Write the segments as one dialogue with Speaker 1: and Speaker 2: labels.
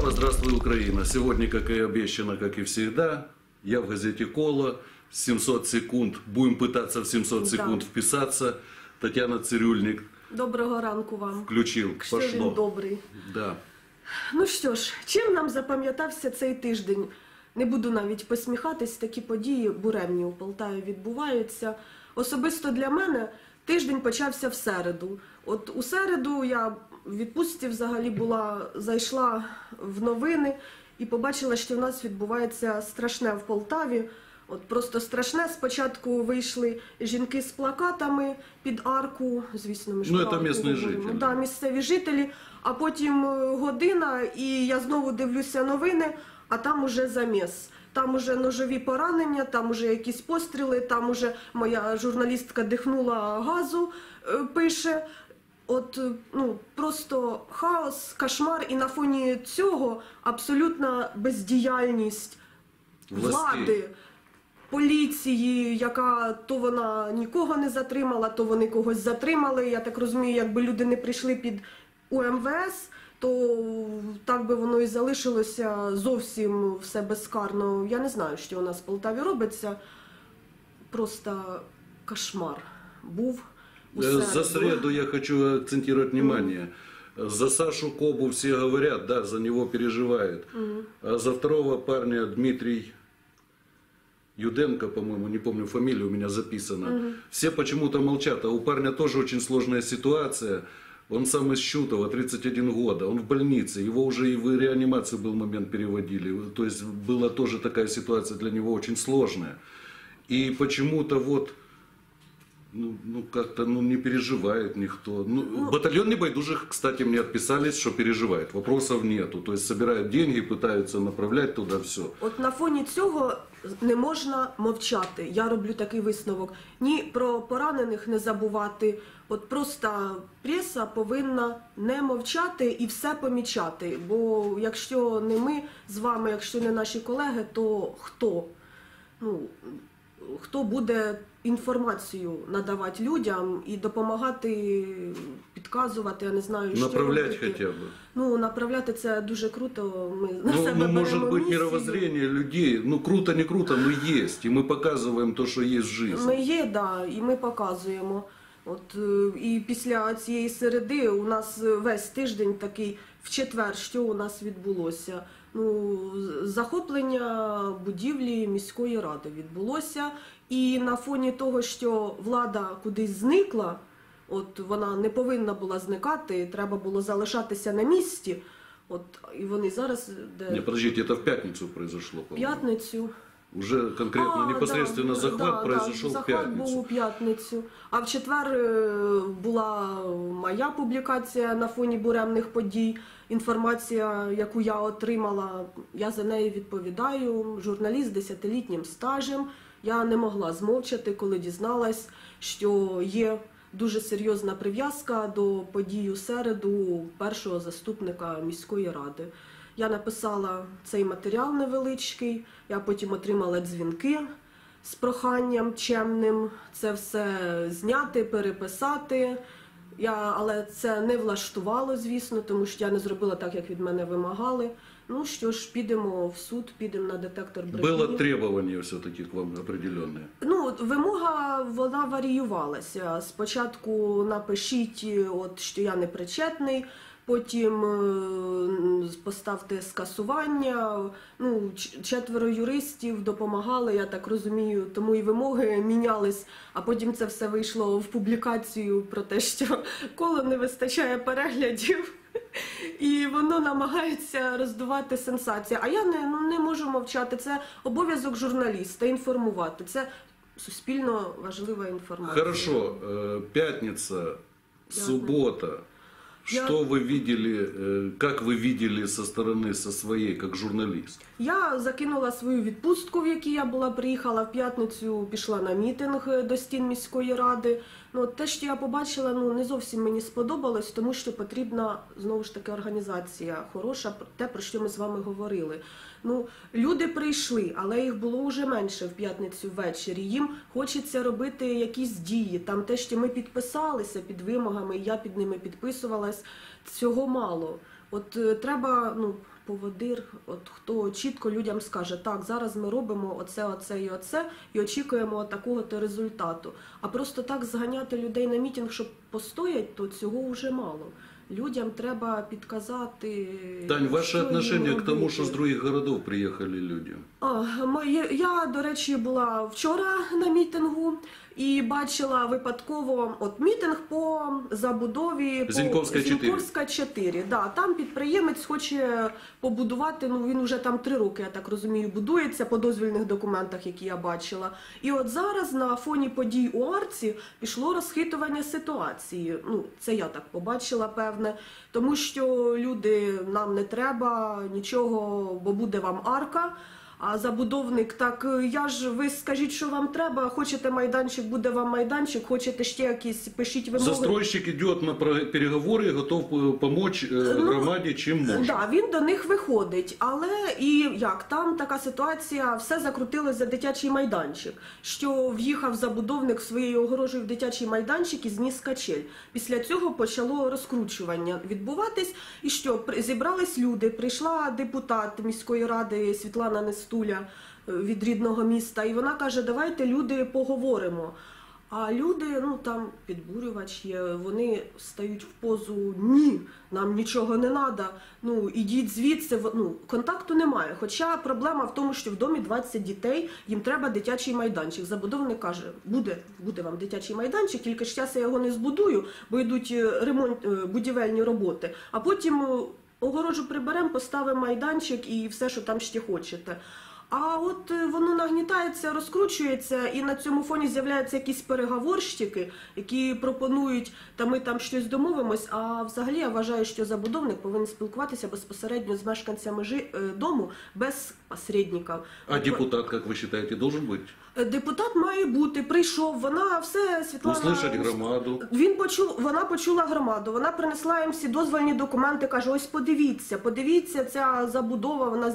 Speaker 1: Полтава, здравствуй, Украина. Сегодня, как и обещано, как и всегда, я в газете «Кола». 700 секунд. Будем пытаться в 700 секунд вписаться. Тетяна Цирюльник.
Speaker 2: Доброго ранку вам.
Speaker 1: Включил.
Speaker 2: Що
Speaker 1: Пошло.
Speaker 2: він добрий.
Speaker 1: Да.
Speaker 2: Ну що ж, чим нам запам'ятався цей тиждень? Не буду навіть посміхатись, такі події буремні у Полтаві відбуваються. Особисто для мене тиждень почався в середу. От у середу я в відпустці взагалі була, зайшла в новини і побачила, що в нас відбувається страшне в Полтаві. От просто страшне. Спочатку вийшли жінки з плакатами під арку, звісно, ми ж
Speaker 1: Ну,
Speaker 2: про
Speaker 1: це місцеві
Speaker 2: арку говоримо.
Speaker 1: жителі.
Speaker 2: Да, місцеві жителі, а потім година, і я знову дивлюся новини, а там уже заміс. Там уже ножові поранення, там уже якісь постріли, там уже моя журналістка дихнула газу, пише. От, ну, просто хаос, кошмар, і на фоні цього абсолютна бездіяльність влади, поліції, яка то вона нікого не затримала, то вони когось затримали. Я так розумію, якби люди не прийшли під УМВС, то так би воно і залишилося зовсім все безкарно. Я не знаю, що у нас в Полтаві робиться. Просто кошмар був.
Speaker 1: За среду я хочу акцентировать внимание. За Сашу Кобу все говорят, да, за него переживают. А за второго парня Дмитрий Юденко, по-моему, не помню фамилию, у меня записано. Все почему-то молчат, а у парня тоже очень сложная ситуация. Он сам из Щутова, 31 года, он в больнице, его уже и в реанимацию был момент переводили. То есть была тоже такая ситуация для него очень сложная. И почему-то вот, ну как-то не переживает никто. Батальон небайдужих, кстати, мне отписались, что переживает. Вопросов нету. То есть собирают деньги, пытаются направлять туда все.
Speaker 2: От на фоні цього не можна мовчати. Я роблю такий висновок. Ні про поранених не забувати. От просто преса повинна не мовчати і все помічати. Бо якщо не ми з вами, якщо не наші колеги, то хто? Ну, хто буде інформацію надавати людям і допомагати, підказувати, я не знаю, що
Speaker 1: Направлять
Speaker 2: робити.
Speaker 1: хотя бы.
Speaker 2: Ну, направляти це дуже круто. Ми на себе беремо
Speaker 1: может быть,
Speaker 2: місію.
Speaker 1: мировоззрение людей, круто, не круто, но есть. И мы показываем то, что есть в жизни.
Speaker 2: Ми є, да, і ми показуємо. От, і після цієї середи у нас весь тиждень такий, в четвер, що у нас відбулося? Ну, захоплення будівлі міської ради відбулося. І на фоні того, що влада кудись зникла, от вона не повинна була зникати, треба було залишатися на місці. От, і вони зараз...
Speaker 1: Не, подождите, это в пятницу произошло, по-моему.
Speaker 2: П'ятницю.
Speaker 1: Уже конкретно, непосредственно захват произошел в
Speaker 2: захват
Speaker 1: пятницу.
Speaker 2: був у п'ятницю. А в четвер була моя публікація на фоні буремних подій. Інформація, яку я отримала, я за неї відповідаю. Журналіст з 10-літнім стажем. Я не могла змовчати, коли дізналась, що є дуже серйозна прив'язка до подій у середу першого заступника міської ради. Я написала цей матеріал невеличкий, я потім отримала дзвінки з проханням чемним це все зняти, переписати. Але це не влаштувало, звісно, тому що я не зробила так, як від мене вимагали. Ну що ж, підемо в суд, підемо на детектор брехні.
Speaker 1: Было требование все-таки к вам определенное?
Speaker 2: Ну, вимога, вона варіювалася. Спочатку напишіть, от, що я не причетний, потім поставте скасування. Ну, 4 юристів допомагали, я так розумію, тому і вимоги мінялись, а потім це все вийшло в публікацію про те, що коло не вистачає переглядів. І воно намагається роздувати сенсацію. А я не можу мовчати. Це обов'язок журналіста інформувати. Це суспільно важлива інформація.
Speaker 1: Хорошо, пятница, суббота. Что вы видели, как вы видели со стороны, со своей, как журналист?
Speaker 2: Я закинула свою відпустку, в якій я була, приїхала в п'ятницю, пішла на мітинг до стін міської ради. Ну, те, що я побачила, не зовсім мені сподобалось, тому що потрібна, знову ж таки, організація хороша, те, про що ми з вами говорили. Ну, люди прийшли, але їх було вже менше в п'ятницю ввечері. Їм хочеться робити якісь дії. Там те, що ми підписалися під вимогами, я під ними підписувалась, цього мало. Треба, поводир, хто чітко людям скаже, так, зараз ми робимо оце і очікуємо такого-то результату. А просто так зганяти людей на мітинг, щоб постоять, то цього вже мало. Людям треба підказати...
Speaker 1: Тань, ваше
Speaker 2: що їм
Speaker 1: отношение к тому,
Speaker 2: робити.
Speaker 1: что с других городов приехали люди?
Speaker 2: Я, до речі, була вчора на мітингу і бачила випадково мітинг по забудові
Speaker 1: Зіньковська 4.
Speaker 2: Зіньковська 4. Да, там підприємець хоче побудувати, він вже там 3 роки, я так розумію, будується по дозвільних документах, які я бачила. І от зараз на фоні подій у Арці пішло розхитування ситуації. Це я так побачила, певне. Тому що люди, нам не треба нічого, бо буде вам Арка. А забудовник, так, ви скажіть, що вам треба, хочете майданчик, буде вам майданчик, хочете ще якісь, пишіть вимоги.
Speaker 1: Застройщик идет на переговоры и готов помочь громаде, чим може.
Speaker 2: Да, він до них виходить, але там така ситуація, все закрутилось за дитячий майданчик, що в'їхав забудовник своєю огорожею в дитячий майданчик і зніс качель. Після цього почало розкручування відбуватись, і що, зібрались люди, прийшла депутат міської ради Світлана Нестуля від рідного міста, і вона каже, давайте, люди, поговоримо. А люди, там підбурювач є, вони стають в позу, ні, нам нічого не треба, ідіть звідси, контакту немає. Хоча проблема в тому, що в домі 20 дітей, їм треба дитячий майданчик. Забудовник каже, буде вам дитячий майданчик, тільки ж зараз я його не збудую, бо йдуть будівельні роботи, а потім огорожу приберемо, поставимо майданчик і все, що там ще хочете. А воно нагнітається, розкручується, і на цьому фоні з'являються якісь переговорщики, які пропонують, ми там щось домовимось, а взагалі я вважаю, що забудовник повинен спілкуватися безпосередньо з мешканцями дому, без посередників.
Speaker 1: А депутат, як ви вважаєте, должен бути?
Speaker 2: Депутат має бути, прийшов, вона все, Світлана...
Speaker 1: Услышать громаду.
Speaker 2: Вона почула громаду, вона принесла їм всі дозвольні документи, каже, ось подивіться, ця забудова, вона з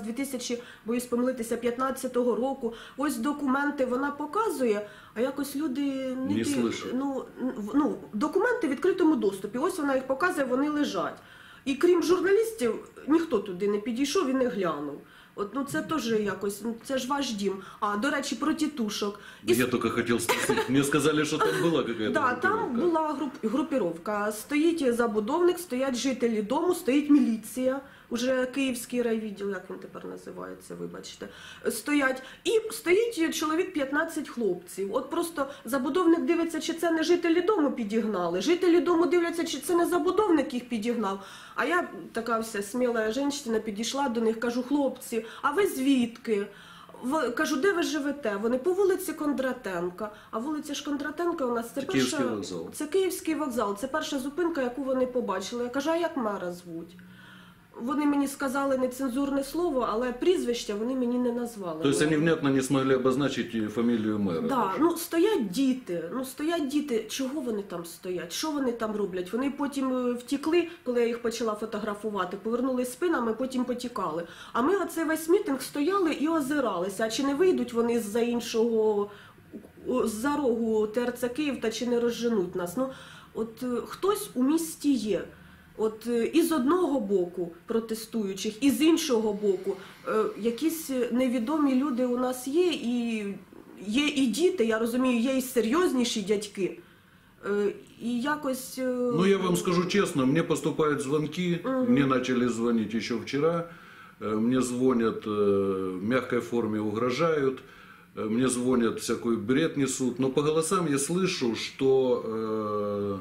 Speaker 2: 2015 року, ось документи вона показує, а якось люди
Speaker 1: не слышать.
Speaker 2: Документи в відкритому доступі, ось вона їх показує, вони лежать. І крім журналістів, ніхто туди не підійшов і не глянув. Це теж якось, це ж ваш дім. А, до речі, про тітушок.
Speaker 1: Я тільки хотів спросити, мені сказали, що там була якась групіровка.
Speaker 2: Так, там була групіровка. Стоїть забудовник, стоять жителі дому, стоїть міліція. Уже Київський райвідділ, як він тепер називається, вибачте, стоять. І стоїть чоловік 15 хлопців. Просто забудовник дивиться, чи це не жителі дому підігнали. Жителі дому дивляться, чи це не забудовник їх підігнав. А я, така вся сміла жінка, підійшла до них, кажу, хлопці, а ви звідки? Кажу, де ви живете? Вони по вулиці Кондратенка. А вулиця ж Кондратенка у нас це
Speaker 1: Київський вокзал.
Speaker 2: Це Київський вокзал, це перша зупинка, яку вони побачили. Я кажу, а як мера звуть? Вони мені сказали нецензурне слово, але прізвища вони мені не назвали.
Speaker 1: Тобто вони внятно не змогли обозначити фамілію мера?
Speaker 2: Так, стоять діти. Чого вони там стоять? Що вони там роблять? Вони потім втікли, коли я їх почала фотографувати, повернулись спинами, потім потікали. А ми оцей весь мітинг стояли і озиралися, а чи не вийдуть вони з-за іншого, з-за рогу ТРЦ Київ, та чи не розженуть нас. Хтось у місті є. І з одного боку протестуючих, і з іншого боку якісь невідомі люди у нас є і діти, я розумію, є і серйозніші дядьки. І якось...
Speaker 1: Я вам скажу честно, мне поступают звонки, мне начали звонить еще вчера, мне звонят в мягкой форме, угрожают, мне звонят, всякую бред несут, но по голосам я слышу, что...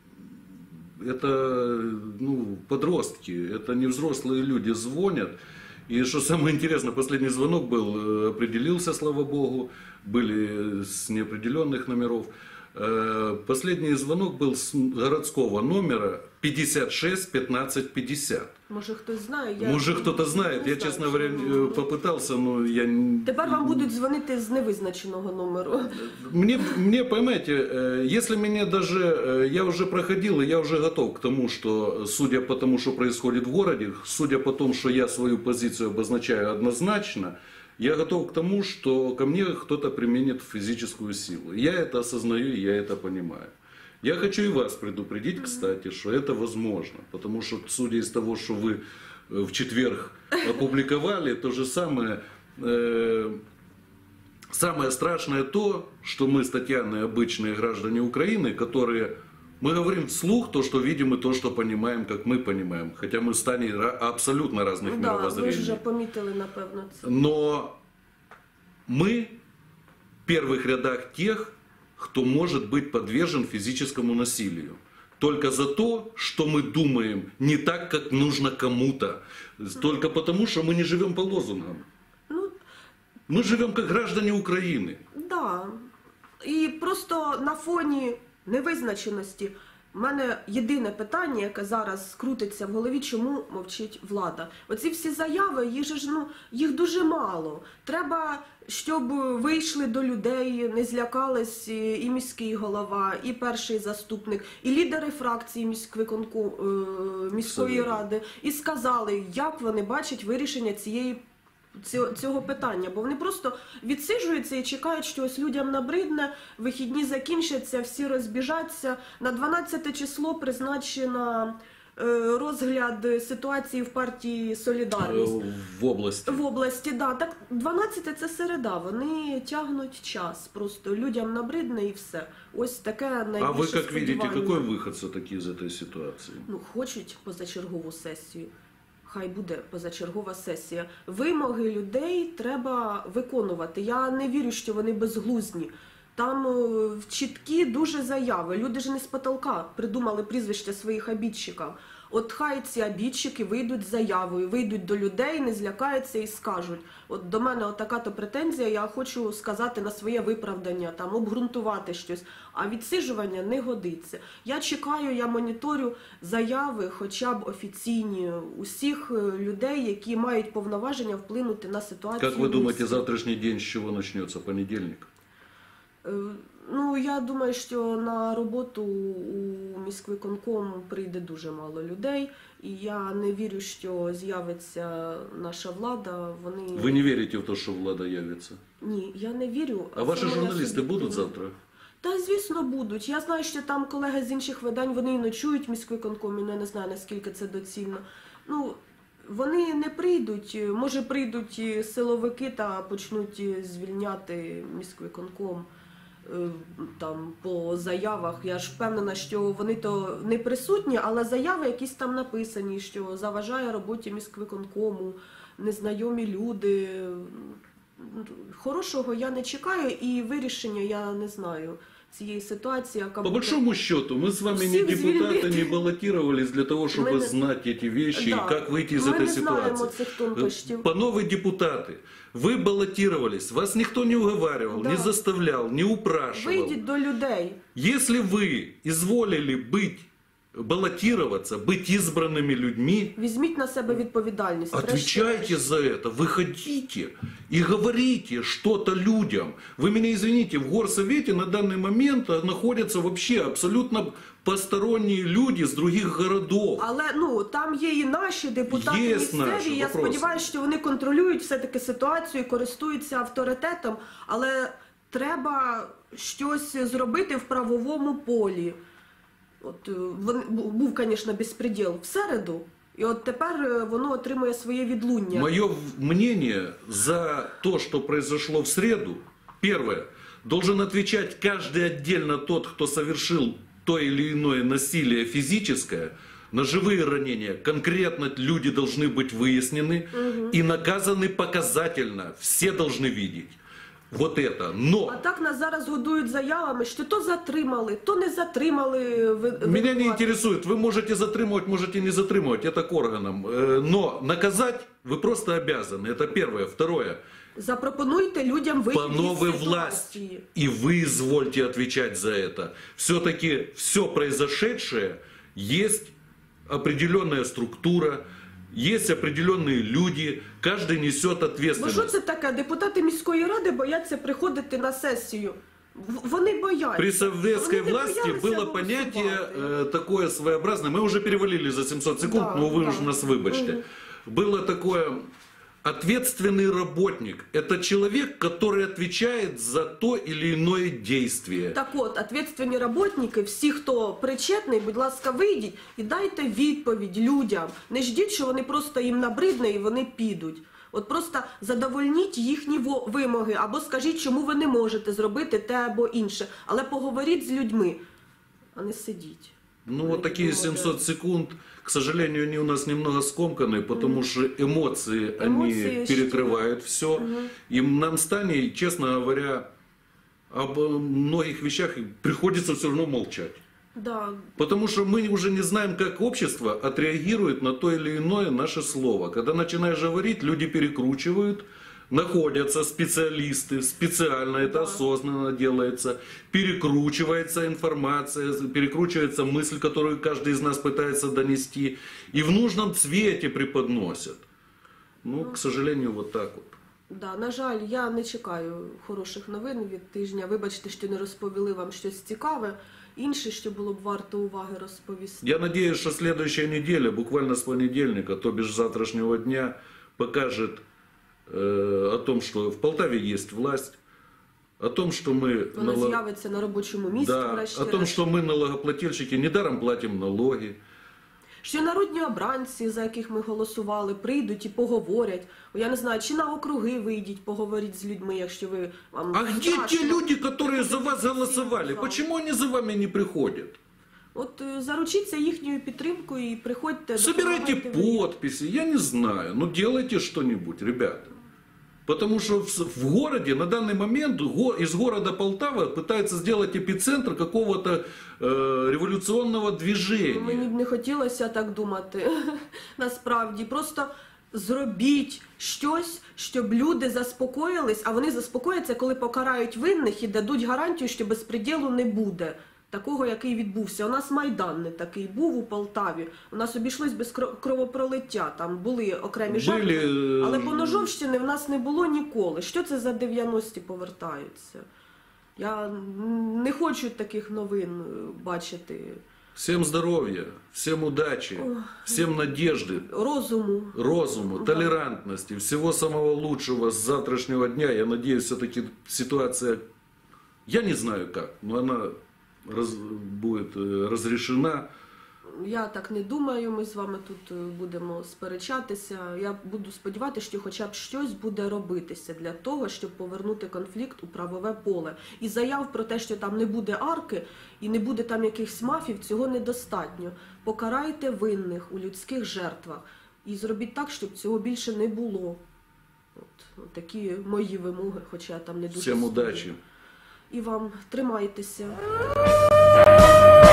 Speaker 1: Это подростки, это не взрослые люди звонят. И что самое интересное, последний звонок был, определился, слава богу, были с неопределенных номеров. Последний звонок был с городского номера 56 15 50.
Speaker 2: Може хтось знає?
Speaker 1: Може кто-то знает. Я, честно говоря, попытался, но я...
Speaker 2: Тепер вам будуть дзвонити з невизначеного номеру.
Speaker 1: Мне, поймайте, если меня даже... Я уже проходил, и я уже готов к тому, что, судя по тому, что происходит в городе, судя по тому, что я свою позицию обозначаю однозначно, я готов к тому, что ко мне кто-то применит физическую силу. Я это осознаю, я это понимаю. Я хочу и вас предупредить, кстати, что это возможно. Потому что, судя из того, что вы в четверг опубликовали, то же самое... Самое страшное то, что мы с Татьяной обычные граждане Украины, которые... Мы говорим вслух то, что видим, и то, что понимаем, как мы понимаем. Хотя мы в стане абсолютно разных
Speaker 2: Да, ви
Speaker 1: мировоззрений.
Speaker 2: ж вже помітили, напевно, це.
Speaker 1: Но мы в первых рядах тех, кто может быть подвержен физическому насилию. Только за то, что мы думаем не так, как нужно кому-то. Только потому, что мы не живем по лозунгам.
Speaker 2: Ну,
Speaker 1: Мы живем как граждане Украины.
Speaker 2: да. І просто на фоні невизначеності в мене єдине питання, яке зараз крутиться в голові, чому мовчить влада. Оці всі заяви, їх дуже мало. Треба, щоб вийшли до людей, не злякались і міський голова, і перший заступник, і лідери фракції міської ради, і сказали, як вони бачать вирішення цього питання, бо вони просто відсиджуються і чекають, що ось людям набридне, вихідні закінчаться, всі розбіжаться. На 12 число призначено розгляд ситуації в партії «Солідарність».
Speaker 1: В области.
Speaker 2: В області, да. Так 12 це середа, вони тягнуть час, просто людям набридне і все. Ось таке найбільше
Speaker 1: А вы как видите,
Speaker 2: сподівання.
Speaker 1: какой выход все-таки из этой ситуации?
Speaker 2: Ну, хочуть позачергову сесію. Хай буде позачергова сесія. Вимоги людей треба виконувати. Я не вірю, що вони безглузні. Там чіткі дуже заяви. Люди ж не з потолка придумали прізвища своїх обідчиків. От хай ці обідчики вийдуть з заявою, вийдуть до людей, не злякаються і скажуть. От до мене така-то претензія, я хочу сказати на своє виправдання, там, обґрунтувати щось. А відсиджування не годиться. Я чекаю, я моніторю заяви, хоча б офіційні, усіх людей, які мають повноваження вплинути на ситуацію.
Speaker 1: Как вы думаете, завтрашний день с чего начнется? Понедельник?
Speaker 2: Ну, я думаю, що на роботу у міськвиконком прийде дуже мало людей. І я не вірю, що з'явиться наша влада.
Speaker 1: Вы не верите в то, что влада явится?
Speaker 2: Ні, я не вірю.
Speaker 1: А ваші
Speaker 2: Це моя
Speaker 1: журналісти будуть
Speaker 2: суб'єктивна.
Speaker 1: завтра?
Speaker 2: Та, звісно, будуть. Я знаю, що там колеги з інших видань, вони і ночують в міськвиконкомі, але я не знаю, наскільки це доцільно. Ну, вони не прийдуть, може прийдуть і силовики та почнуть звільняти міськвиконком там по заявах. Я ж впевнена, що вони то не присутні, але заяви якісь там написані, що заважає роботі міськвиконкому, незнайомі люди. Хорошого я не чекаю і вирішення я не знаю цієї ситуації, яка
Speaker 1: По большому счету, мы с вами не
Speaker 2: Всех
Speaker 1: депутаты,
Speaker 2: звільнити.
Speaker 1: не баллотировались для того, чтобы
Speaker 2: Мы не-
Speaker 1: знать эти вещи
Speaker 2: Да.
Speaker 1: и как выйти из
Speaker 2: Ми
Speaker 1: этой
Speaker 2: не знаємо
Speaker 1: ситуации.
Speaker 2: цих тонкощів.
Speaker 1: Панове депутаты, вы баллотировались, вас никто не уговаривал,
Speaker 2: Да.
Speaker 1: не заставлял, не упрашивал.
Speaker 2: Вийдіть до людей.
Speaker 1: Если вы изволили баллотироваться, быть избранными людьми,
Speaker 2: Візьміть на себе відповідальність.
Speaker 1: отвечайте за это, выходите и говорите что-то людям. Вы меня извините, в горсовете на данный момент находятся вообще абсолютно посторонние люди с других городов.
Speaker 2: Але там є і наші депутати
Speaker 1: Є
Speaker 2: місцеві.
Speaker 1: наші,
Speaker 2: Я
Speaker 1: вопроси.
Speaker 2: сподіваюся, що вони контролюють все-таки ситуацію, користуються авторитетом. Але треба щось зробити в правовому полі. От був, звісно, безпреділ в середу, і от тепер воно отримує своє відлуння.
Speaker 1: Мое мнение за то, что произошло в среду, первое, должен отвечать каждый отдельно тот, кто совершил то или иное насилие физическое, ножевые ранения. Конкретно люди должны быть выяснены и наказаны показательно. Все должны видеть. Вот это. Но
Speaker 2: А так нас зараз годують заявами, що то затримали, то не затримали.
Speaker 1: меня не интересует. Вы можете затримывать, можете не затримывать. Это к органам. Но наказать вы просто обязаны. Это первое. Второе.
Speaker 2: Запропонуйте людям вихід
Speaker 1: Панове
Speaker 2: із
Speaker 1: власть,
Speaker 2: ситуації.
Speaker 1: и вы извольте отвечать за это. Все-таки все произошедшее есть определенная структура, есть определенные люди, каждый несет
Speaker 2: Бо
Speaker 1: ответственность.
Speaker 2: що це таке? Депутати міської ради бояться приходити на сесію. Вони бояться.
Speaker 1: При советской
Speaker 2: Вони не
Speaker 1: власти
Speaker 2: боялися
Speaker 1: было
Speaker 2: голосувати.
Speaker 1: понятие такое своеобразное. Мы уже перевалили за 700 секунд,
Speaker 2: Да,
Speaker 1: но вы
Speaker 2: да.
Speaker 1: уже нас выбачьте. Было такое Ответственный работник – это человек, который отвечает за то или иное действие.
Speaker 2: Так от, ответственні роботники, всі, хто причетний, будь ласка, вийдіть і дайте відповідь людям. Не ждіть, що вони просто їм набридне і вони підуть. От просто задовольніть їхні вимоги, або скажіть, чому ви не можете зробити те або інше. Але поговоріть з людьми, а не сидіть.
Speaker 1: Ну, вот такие 700 секунд, к сожалению, они у нас немного скомканы, потому что эмоции, они перекрывают все. И нам с Таней, честно говоря, об многих вещах приходится все равно молчать.
Speaker 2: Да.
Speaker 1: Потому что мы уже не знаем, как общество отреагирует на то или иное наше слово. Когда начинаешь говорить, люди перекручивают, находятся специалисты, специально это осознанно делается, перекручивается информация, перекручивается мысль, которую каждый из нас пытается донести, и в нужном цвете преподносят. Ну, к сожалению, вот так вот.
Speaker 2: Да, на жаль, я не чекаю хороших новин від тижня. Вибачте, що не розповіли вам щось цікаве. Інше, що було б варто уваги розповісти.
Speaker 1: Я надеюсь, что следующая неделя, буквально с понедельника, то бишь с завтрашнего дня, покажет о том, что в Полтаве есть власть, о том, что мы...
Speaker 2: Вона з'явиться на робочому місці,
Speaker 1: Да,
Speaker 2: врешті.
Speaker 1: о том, что мы налогоплательщики недаром платим налоги.
Speaker 2: Що народні обранці, за яких ми голосували, прийдуть і поговорять. Я не знаю, чи на округи вийдіть, поговоріть з людьми, якщо ви... Вам
Speaker 1: А где
Speaker 2: страшно.
Speaker 1: те люди, которые за вас голосовали? Почему они за вами не приходят?
Speaker 2: От заручіться їхньою підтримкою і приходьте...
Speaker 1: Собирайте
Speaker 2: допомагайте.
Speaker 1: подписи, я не знаю. Ну делайте что-нибудь, ребята. Потому что в городе на данный момент из города Полтава пытается сделать эпицентр какого-то революционного движения.
Speaker 2: Мені б не хотілося так думати. Насправді, просто зробіть щось, щоб люди заспокоїлись, а вони заспокояться, коли покарають винних і дадуть гарантію, що безпреділу не буде. Такого, який відбувся. У нас Майдан не такий був у Полтаві. У нас обійшлось без кровопролиття. Там були окремі жертви. Але по Ножовщині в нас не було ніколи. Що це за 90-ті повертаються? Я не хочу таких новин бачити.
Speaker 1: Всем здоровья, всем удачи, всем надежды, разуму, толерантности, всего самого лучшего с завтрашнего дня. Я надеюсь, все-таки ситуация, я не знаю как, но она будет разрешена.
Speaker 2: Я так не думаю, ми з вами тут будемо сперечатися. Я буду сподіватися, що хоча б щось буде робитися для того, щоб повернути конфлікт у правове поле. І заяв про те, що там не буде арки і не буде там якихось мафів, цього недостатньо. Покарайте винних у людських жертвах і зробіть так, щоб цього більше не було. От такі мої вимоги, хоча я там не дуже...
Speaker 1: Всем удачи!
Speaker 2: І вам тримайтеся.